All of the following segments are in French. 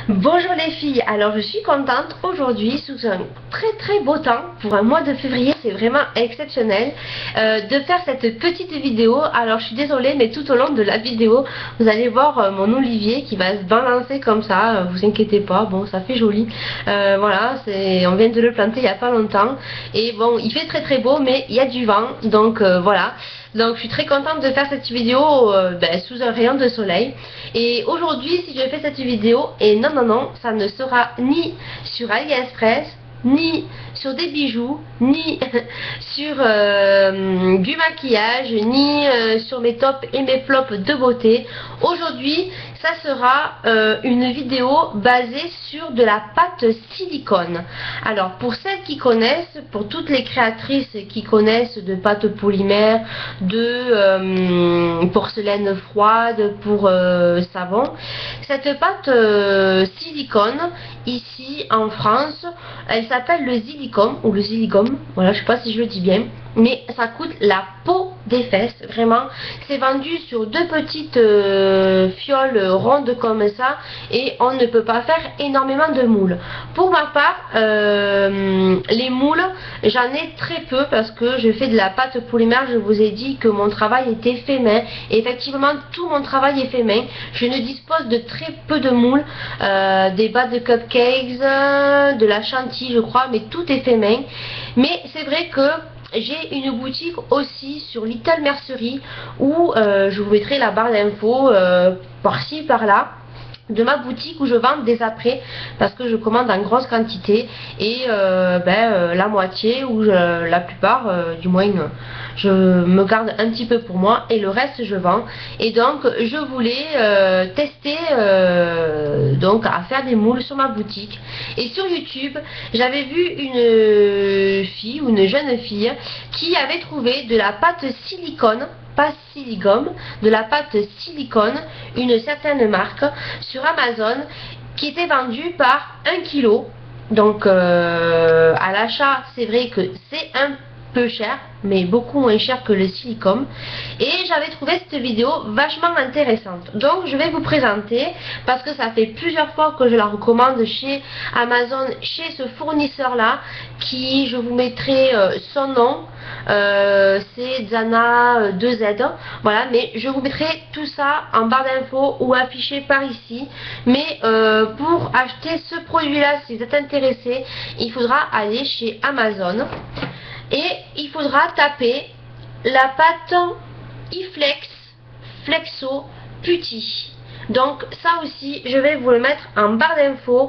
Bonjour les filles, alors je suis contente aujourd'hui sous un très beau temps pour un mois de février, c'est vraiment exceptionnel de faire cette petite vidéo. Alors je suis désolée mais tout au long de la vidéo vous allez voir mon olivier qui va se balancer comme ça, vous inquiétez pas, bon ça fait joli, voilà, on vient de le planter il n'y a pas longtemps et bon il fait très beau mais il y a du vent donc voilà. Donc je suis très contente de faire cette vidéo sous un rayon de soleil. Et aujourd'hui si je fais cette vidéo, et non, ça ne sera ni sur AliExpress, ni sur des bijoux, ni sur du maquillage, ni sur mes tops et mes flops de beauté. Aujourd'hui ça sera une vidéo basée sur de la pâte silicone. Alors pour celles qui connaissent, pour toutes les créatrices qui connaissent de pâte polymère, de porcelaine froide pour savon, cette pâte silicone ici en France, elle s'appelle le Silicom ou le Silicom, voilà, je sais pas si je le dis bien, mais ça coûte la peau des fesses, vraiment. C'est vendu sur deux petites fioles rondes comme ça et on ne peut pas faire énormément de moules. Pour ma part, les moules, j'en ai très peu parce que je fais de la pâte polymère. Je vous ai dit que mon travail était fait main et effectivement tout mon travail est fait main. Je ne dispose de très peu de moules, des bas de cupcakes, de la chantilly je crois, mais tout est fait main. Mais c'est vrai que j'ai une boutique aussi sur Little Mercery où je vous mettrai la barre d'infos par-ci par-là de ma boutique où je vends des apprêts parce que je commande en grosse quantité et la moitié ou la plupart du moins je me garde un petit peu pour moi et le reste je vends. Et donc je voulais tester donc à faire des moules sur ma boutique. Et sur YouTube j'avais vu une fille ou une jeune fille qui avait trouvé de la pâte silicone, pas silicone, de la pâte silicone, une certaine marque sur Amazon qui était vendue par 1 kg. Donc à l'achat c'est vrai que c'est un peu cher mais beaucoup moins cher que le silicone et j'avais trouvé cette vidéo vachement intéressante, donc je vais vous présenter parce que ça fait plusieurs fois que je la recommande chez Amazon, chez ce fournisseur là qui, je vous mettrai son nom, c'est Zana 2Z, voilà, mais je vous mettrai tout ça en barre d'infos ou affiché par ici. Mais pour acheter ce produit là, si vous êtes intéressé, il faudra aller chez Amazon et il faudra taper la pâte iFlex Flexo Putty. Donc ça aussi je vais vous le mettre en barre d'infos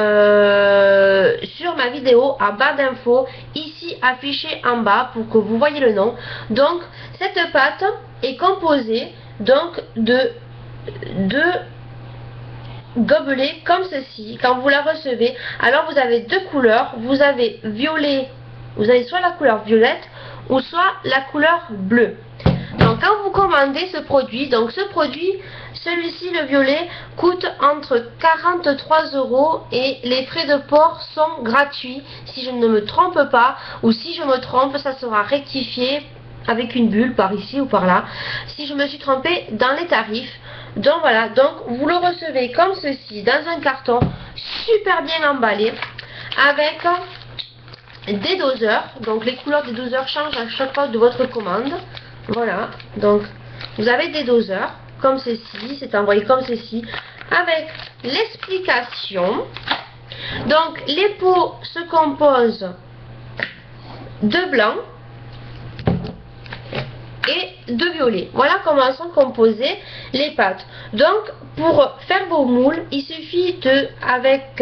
sur ma vidéo, en barre d'infos ici affiché en bas pour que vous voyez le nom. Donc cette pâte est composée donc de deux gobelets comme ceci. Quand vous la recevez, alors vous avez deux couleurs, vous avez violet, vous avez soit la couleur violette ou soit la couleur bleue. Donc quand vous commandez ce produit, donc ce produit, celui-ci le violet coûte entre 43 € et les frais de port sont gratuits si je ne me trompe pas, ou si je me trompe ça sera rectifié avec une bulle par ici ou par là si je me suis trompée dans les tarifs. Donc voilà, donc vous le recevez comme ceci dans un carton super bien emballé avec des doseurs. Donc les couleurs des doseurs changent à chaque fois de votre commande. Voilà, donc vous avez des doseurs comme ceci, c'est envoyé comme ceci avec l'explication. Donc les pots se composent de blanc et de violet. Voilà comment sont composées les pâtes. Donc pour faire vos moules, il suffit avec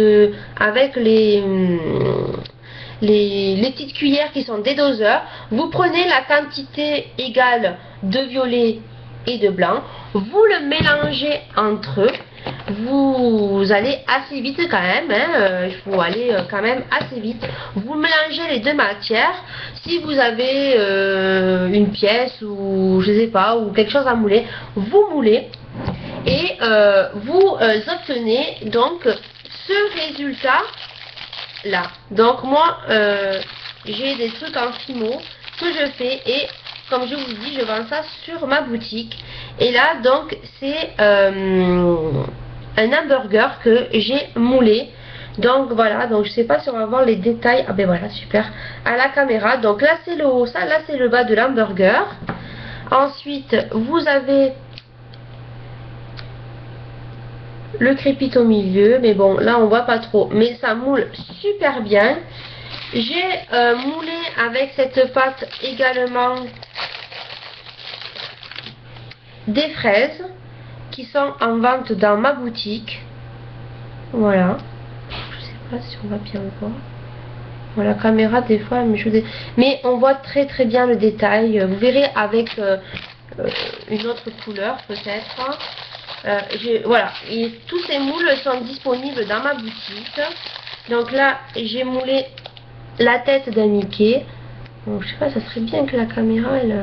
les petites cuillères qui sont des doseurs, vous prenez la quantité égale de violet et de blanc, vous le mélangez entre eux, vous allez assez vite quand même, hein, il faut aller quand même assez vite, vous mélangez les deux matières. Si vous avez une pièce ou je sais pas, ou quelque chose à mouler, vous moulez et vous obtenez donc ce résultat là. Donc moi j'ai des trucs en fimo que je fais et comme je vous dis je vends ça sur ma boutique. Et là donc c'est un hamburger que j'ai moulé. Donc voilà, donc je sais pas si on va voir les détails. Ah ben voilà, super, à la caméra. Donc là c'est le haut, ça là c'est le bas de l'hamburger. Ensuite vous avez le crépit au milieu, mais bon là on voit pas trop, mais ça moule super bien. J'ai moulé avec cette pâte également des fraises qui sont en vente dans ma boutique. Voilà, je sais pas si on va bien voir. Voilà, la caméra des fois mais on voit très très bien le détail. Vous verrez avec une autre couleur peut-être. Voilà, et tous ces moules sont disponibles dans ma boutique. Donc là j'ai moulé la tête d'un Mickey. Bon, je sais pas, ça serait bien que la caméra elle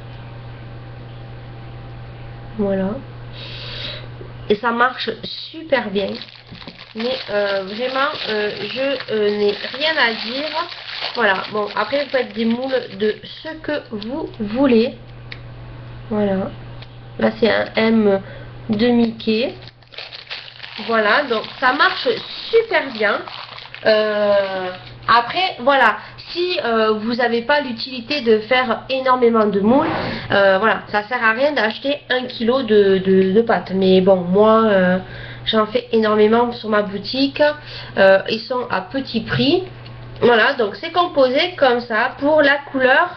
voilà, et ça marche super bien, mais vraiment je n'ai rien à dire. Voilà, bon après vous faites des moules de ce que vous voulez. Voilà, là c'est un M de Mickey. Voilà, donc ça marche super bien. Après voilà, si vous n'avez pas l'utilité de faire énormément de moules, voilà, ça sert à rien d'acheter 1 kg de pâtes. Mais bon, moi j'en fais énormément sur ma boutique. Ils sont à petit prix. Voilà, donc c'est composé comme ça pour la couleur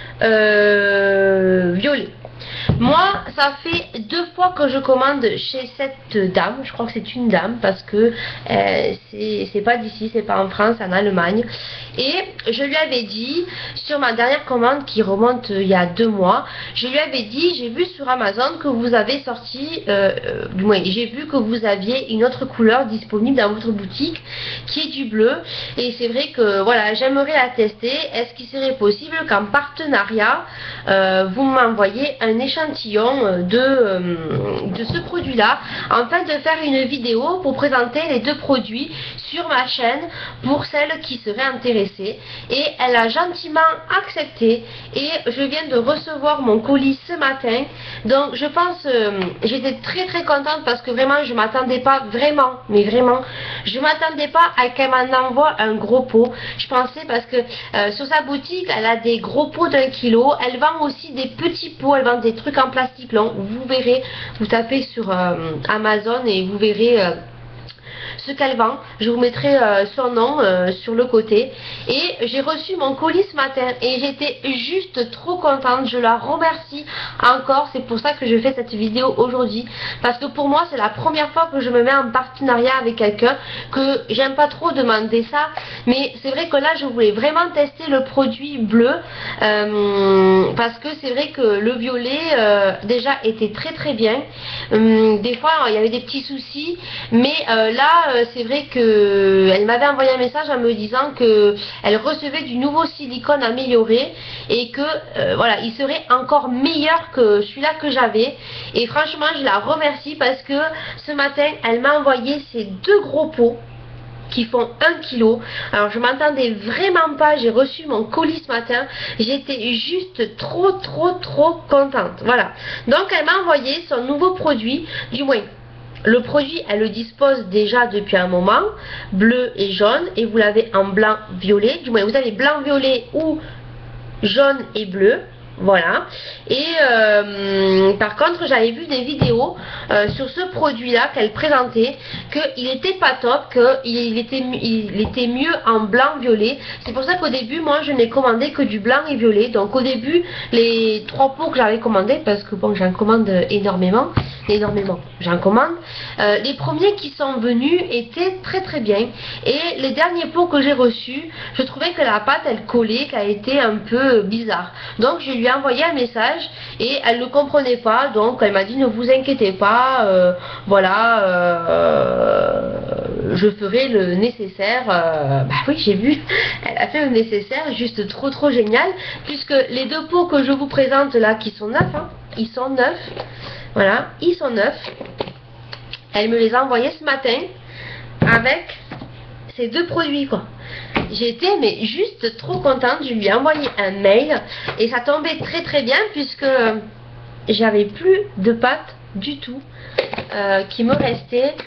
violet. Moi, ça fait 2 fois que je commande chez cette dame. Je crois que c'est une dame parce que c'est pas d'ici, c'est pas en France, c'est en Allemagne. Et je lui avais dit, sur ma dernière commande qui remonte il y a 2 mois, je lui avais dit, j'ai vu sur Amazon que vous avez sorti, du moins j'ai vu que vous aviez une autre couleur disponible dans votre boutique qui est du bleu. Et c'est vrai que voilà, j'aimerais la tester. Est-ce qu'il serait possible qu'en partenariat, vous m'envoyez un échantillon de ce produit là, afin de faire une vidéo pour présenter les 2 produits sur ma chaîne pour celles qui seraient intéressées. Et elle a gentiment accepté et je viens de recevoir mon colis ce matin. Donc je pense, j'étais très très contente parce que vraiment je m'attendais pas, vraiment, mais vraiment je m'attendais pas à qu'elle m'en envoie un gros pot. Je pensais parce que sur sa boutique elle a des gros pots d'1 kilo. Elle vend aussi des petits pots, elle vend des trucs en plastique long. Vous verrez, vous tapez sur Amazon et vous verrez ce qu'elle vend. Je vous mettrai son nom sur le côté. Et j'ai reçu mon colis ce matin et j'étais juste trop contente. Je la remercie encore. C'est pour ça que je fais cette vidéo aujourd'hui, parce que pour moi c'est la première fois que je me mets en partenariat avec quelqu'un, que j'aime pas trop demander ça, mais c'est vrai que là je voulais vraiment tester le produit bleu, parce que c'est vrai que le violet déjà était très très bien. Des fois il y avait des petits soucis, mais là c'est vrai que elle m'avait envoyé un message en me disant que elle recevait du nouveau silicone amélioré et que voilà, il serait encore meilleur que celui-là que j'avais. Et franchement je la remercie parce que ce matin elle m'a envoyé ces 2 gros pots qui font 1 kg. Alors je m'attendais vraiment pas, j'ai reçu mon colis ce matin, j'étais juste trop contente. Voilà, donc elle m'a envoyé son nouveau produit, du moins le produit elle le dispose déjà depuis un moment, bleu et jaune, et vous l'avez en blanc violet, du moins vous avez blanc violet ou jaune et bleu. Voilà, et par contre j'avais vu des vidéos sur ce produit là qu'elle présentait, qu'il était pas top, qu'il était mieux en blanc violet. C'est pour ça qu'au début moi je n'ai commandé que du blanc et violet. Donc au début les 3 pots que j'avais commandé, parce que bon j'en commande énormément, j'en commande, les premiers qui sont venus étaient très bien, et les derniers pots que j'ai reçus, je trouvais que la pâte elle collait, qu'elle était un peu bizarre. Donc je lui ai envoyé un message et elle ne comprenait pas, donc elle m'a dit ne vous inquiétez pas, voilà, je ferai le nécessaire. Bah oui, j'ai vu, elle a fait le nécessaire, juste trop génial, puisque les 2 pots que je vous présente là, qui sont neufs, hein, ils sont neufs, voilà, ils sont neufs. Elle me les a envoyés ce matin avec ces 2 produits quoi. J'étais mais juste trop contente. Je lui ai envoyé un mail et ça tombait très bien puisque j'avais plus de pâtes du tout qui me restaient.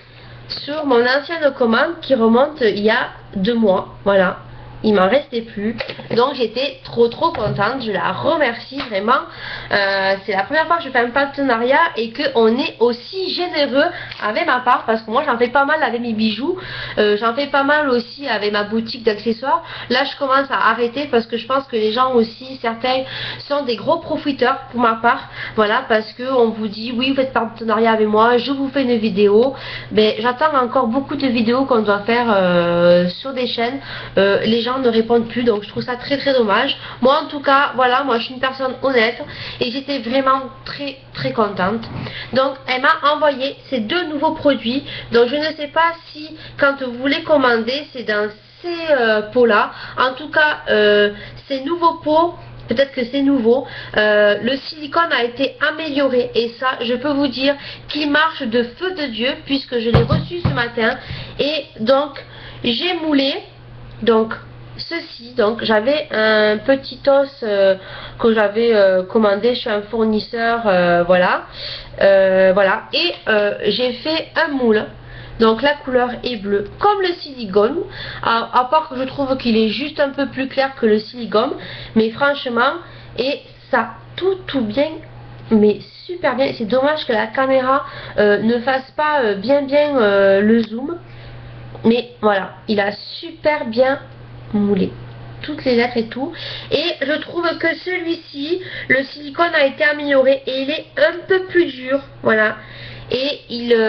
sur mon ancienne commande qui remonte il y a 2 mois. Voilà. Il m'en restait plus, donc j'étais trop contente. Je la remercie vraiment. C'est la première fois que je fais un partenariat et qu'on est aussi généreux avec ma part, parce que moi j'en fais pas mal avec mes bijoux, j'en fais pas mal aussi avec ma boutique d'accessoires. Là je commence à arrêter parce que je pense que les gens aussi, certains sont des gros profiteurs pour ma part. Voilà, parce que on vous dit oui vous faites partenariat avec moi, je vous fais une vidéo. Mais j'attends encore beaucoup de vidéos qu'on doit faire sur des chaînes. Les gens ne répondent plus, donc je trouve ça très dommage. Moi en tout cas, voilà, moi je suis une personne honnête et j'étais vraiment très contente. Donc elle m'a envoyé ces 2 nouveaux produits, donc je ne sais pas si quand vous voulez commander c'est dans ces pots là. En tout cas ces nouveaux pots, peut-être que c'est nouveau, le silicone a été amélioré et ça je peux vous dire qu'il marche de feu de Dieu, puisque je l'ai reçu ce matin. Et donc j'ai moulé donc ceci. Donc j'avais un petit os que j'avais commandé chez un fournisseur, voilà, voilà, et j'ai fait un moule. Donc la couleur est bleue comme le silicone, à part que je trouve qu'il est juste un peu plus clair que le silicone, mais franchement, et ça tout bien, mais super bien. C'est dommage que la caméra ne fasse pas bien le zoom, mais voilà, il a super bien moulé toutes les lettres et tout. Et je trouve que celui-ci, le silicone a été amélioré et il est un peu plus dur, voilà. Et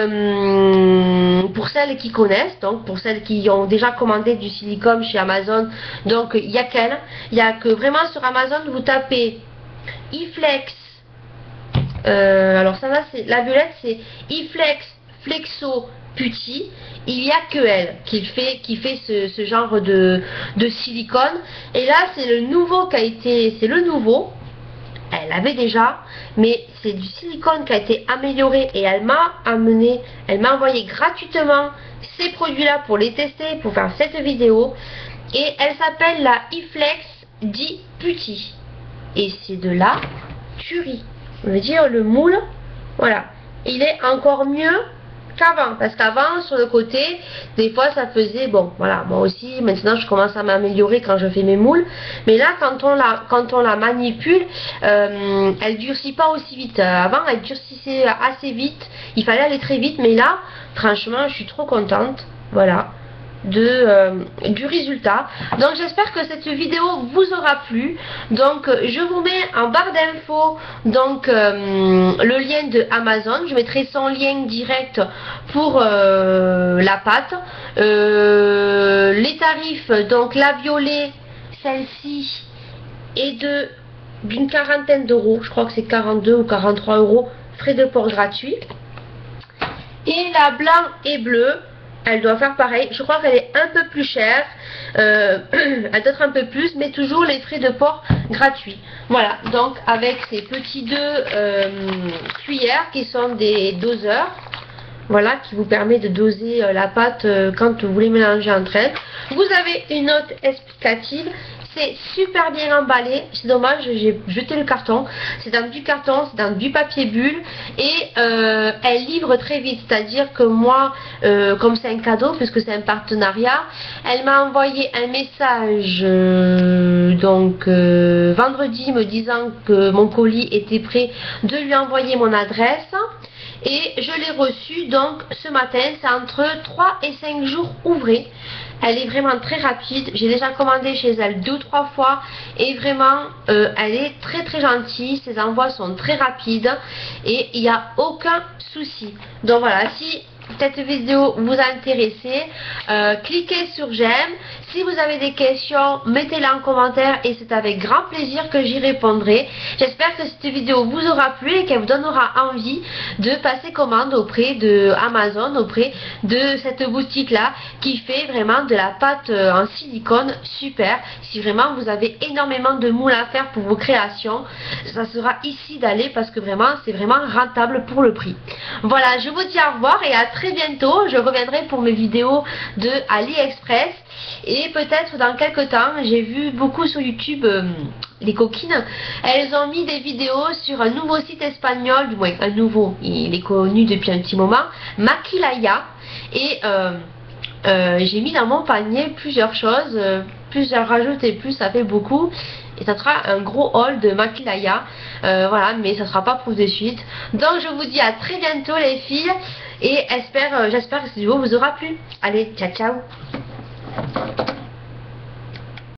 il, pour celles qui connaissent, donc pour celles qui ont déjà commandé du silicone chez Amazon, donc il y a qu'elle, il y a que vraiment sur Amazon vous tapez iFlex, alors ça là c'est la violette, c'est iFlex Flexo Putty. Il n'y a que elle qui fait ce genre de silicone. Et là c'est le nouveau qui a été, c'est le nouveau. Elle avait déjà, mais c'est du silicone qui a été amélioré et elle m'a envoyé gratuitement ces produits là pour les tester, pour faire cette vidéo. Et elle s'appelle la iFlex Di Putty et c'est de la tuerie. On veut dire le moule, voilà, il est encore mieux qu'avant, parce qu'avant sur le côté des fois ça faisait, bon voilà, moi aussi maintenant je commence à m'améliorer quand je fais mes moules, mais là quand on la manipule, elle durcit pas aussi vite. Avant elle durcissait assez vite, il fallait aller très vite, mais là franchement je suis trop contente, voilà, du résultat. Donc j'espère que cette vidéo vous aura plu. Donc je vous mets en barre d'infos donc le lien de Amazon, je mettrai son lien direct pour la pâte, les tarifs. Donc la violet, celle-ci est d'une quarantaine d'euros, je crois que c'est 42 ou 43 euros, frais de port gratuits. Et la blanc et bleue, elle doit faire pareil. Je crois qu'elle est un peu plus chère, elle doit être un peu plus, mais toujours les frais de port gratuits. Voilà, donc avec ces petits 2 cuillères qui sont des doseurs, voilà, qui vous permet de doser la pâte quand vous voulez mélanger entre elles. Vous avez une note explicative. C'est super bien emballé, c'est dommage, j'ai jeté le carton. C'est dans du carton, c'est dans du papier bulle et elle livre très vite. C'est-à-dire que moi, comme c'est un cadeau, puisque c'est un partenariat, elle m'a envoyé un message donc vendredi me disant que mon colis était prêt, de lui envoyer mon adresse. Et je l'ai reçu donc ce matin, c'est entre 3 et 5 jours ouvrés. Elle est vraiment très rapide, j'ai déjà commandé chez elle 2 ou 3 fois et vraiment elle est très gentille, ses envois sont très rapides et il n'y a aucun souci. Donc voilà, si cette vidéo vous a intéressé, cliquez sur j'aime. Si vous avez des questions, mettez-les en commentaire et c'est avec grand plaisir que j'y répondrai. J'espère que cette vidéo vous aura plu et qu'elle vous donnera envie de passer commande auprès de Amazon, auprès de cette boutique là qui fait vraiment de la pâte en silicone super. Si vraiment vous avez énormément de moules à faire pour vos créations, ça sera ici d'aller parce que vraiment c'est vraiment rentable pour le prix. Voilà, je vous dis au revoir et à très bientôt. Je reviendrai pour mes vidéos de AliExpress. Et peut-être dans quelques temps, j'ai vu beaucoup sur YouTube les coquines, elles ont mis des vidéos sur un nouveau site espagnol, du moins un nouveau, il est connu depuis un petit moment, Maquilaya. Et j'ai mis dans mon panier plusieurs choses. Plus j'en rajoute et plus ça fait beaucoup. Et ça sera un gros haul de Makilaya. Voilà, mais ça sera pas pour de suite. Donc je vous dis à très bientôt les filles. Et j'espère que cette vidéo vous aura plu. Allez, ciao ciao.